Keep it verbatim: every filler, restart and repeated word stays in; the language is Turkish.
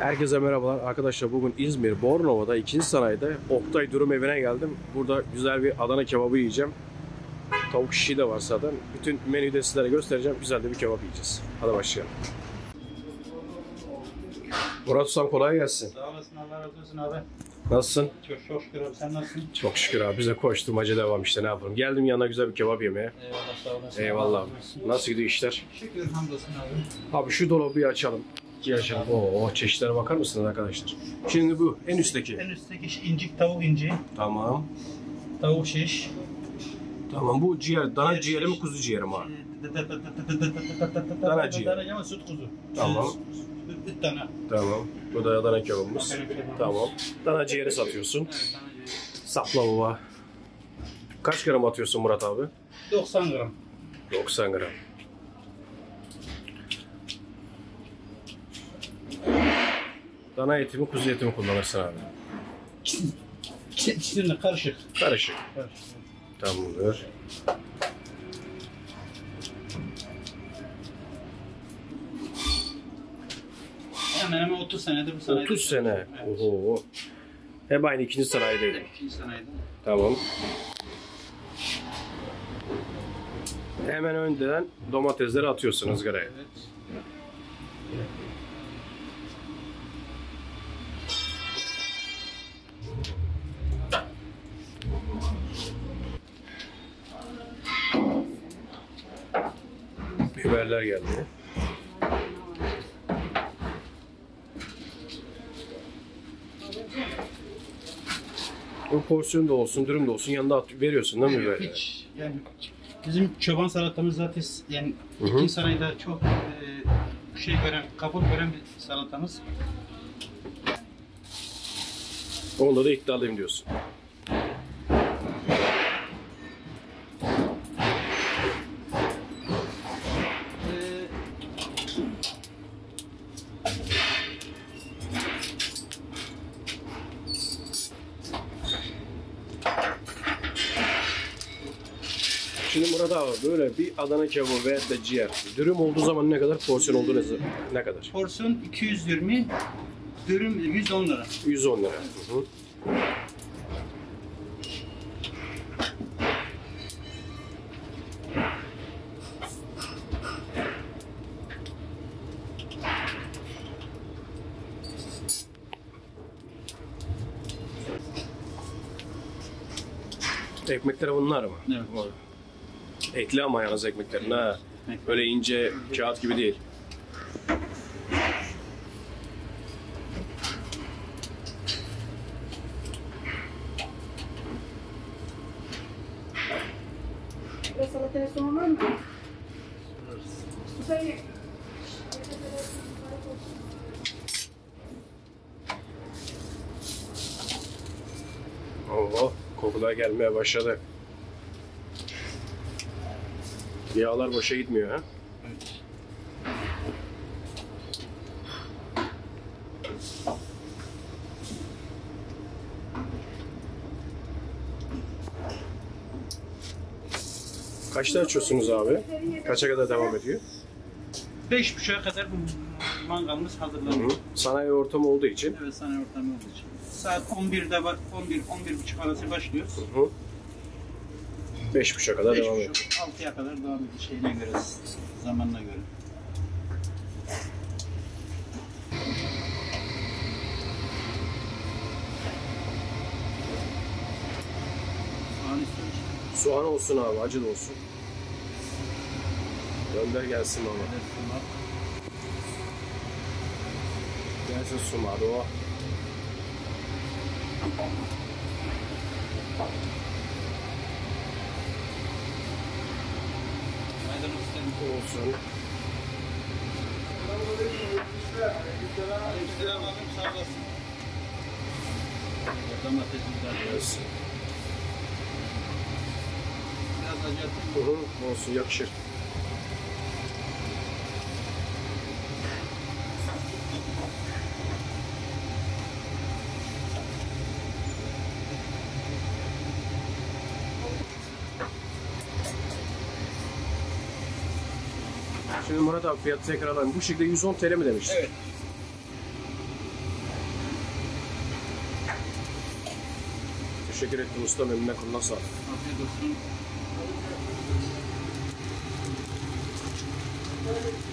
Herkese merhabalar arkadaşlar. Bugün İzmir Bornova'da ikinci sanayide Oktay Dürüm evine geldim. Burada güzel bir Adana kebabı yiyeceğim. Tavuk şişi de var zaten. Bütün menüyü de sizlere göstereceğim. Güzel de bir kebap yiyeceğiz. Hadi başlayalım. Murat Ustam kolay gelsin. Sağ olasın, Allah razı olsun abi. Nasılsın? Çok çok şükür abi, sen nasılsın? Çok şükür abi. Bize koşturmaca devam işte, ne yapalım. Geldim yanına güzel bir kebap yemeye. Eyvallah, sağ olasın. Eyvallah abi. Nasıl gidiyor işler? Şükür, hamdolsun abi. Abi şu dolabı bir açalım. Açalım. Oo, çeşitlere bakar mısınız arkadaşlar? Şimdi bu en üstteki. En üstteki incik, tavuk inci. Tamam. Tavuk şiş. Tamam, bu ciğer. Dana ciğeri mi, kuzu ciğeri mi abi? Dana ciğeri. Dana ama süt kuzu. Tamam. Süt dana. Tamam. Bu da Adana kebabımız. Tamam. Dana ciğeri satıyorsun. Evet, dana ciğeri. Sapla baba. Kaç gram atıyorsun Murat abi? doksan gram. doksan gram. Dana eti mi, kuzu eti mi kullanırsın abi? İkisini karışık. Karışık. Karışık. Tamamdır. Hemen hemen otuz senedir bu sanayide. otuz sene. Evet. Oho. Hep aynı ikinci sanayideydim. Evet, ikinci sanayide. Tamam. Hemen önden domatesleri atıyorsun ızgaraya. Evet. Biberler geldi. O porsiyon da olsun, dürüm de olsun, yanında at, veriyorsun değil mi biberleri? Hiç. Yani bizim çoban salatamız zaten yani Hı hı. ikinci sanayide çok e, şey gören, kabul gören bir salatamız. Onda da iddialıyım diyorsun. Ee, Şimdi Murat abi, böyle bir Adana kebabı veya da ciğer, dürüm olduğu zaman ne kadar, porsiyon olduğu ne, ne kadar? porsiyon iki yüz yirmi, dürüm yüz on lira. yüz on lira. Hı hı. Ekmekler bunlar mı? Evet. Etli ama yalnız ekmeklerin ha. Böyle ince kağıt gibi değil. Biraz salataya soğan var mı? Süper. Oo, kokular gelmeye başladı. Yağlar boşa gitmiyor ha. Evet. Kaçta açıyorsunuz abi? Kaça kadar devam ediyor? Beş buçuğa kadar bu mangalımız hazırlanıyor. Hı. Sanayi ortamı olduğu için. Evet, sanayi ortamı olduğu için. Saat on birde var, on bir on bir buçuk arası başlıyoruz. Hı hı. Beş buçuğa kadar devam ediyor. beş buçuk altıya kadar devam ediyor şeyine göre, zamanına göre. Soğan istiyoruz. Soğan olsun abi, acı da olsun. Gönder gelsin ama. Evet, soğan. Gelsin sumadı o. Maydanoz istedim. Olsun. Aleykümselam abim, sağ olasın. Domatesimiz var. Olsun. Biraz acı atayım. Hı hı, olsun, yakışır. Şimdi Murat abi, fiyatı tekrar alayım. Bu şekilde yüz on T L mi demiştin? Evet. Teşekkür ettim ustam. Eline koluna sağlık. Afiyet olsun.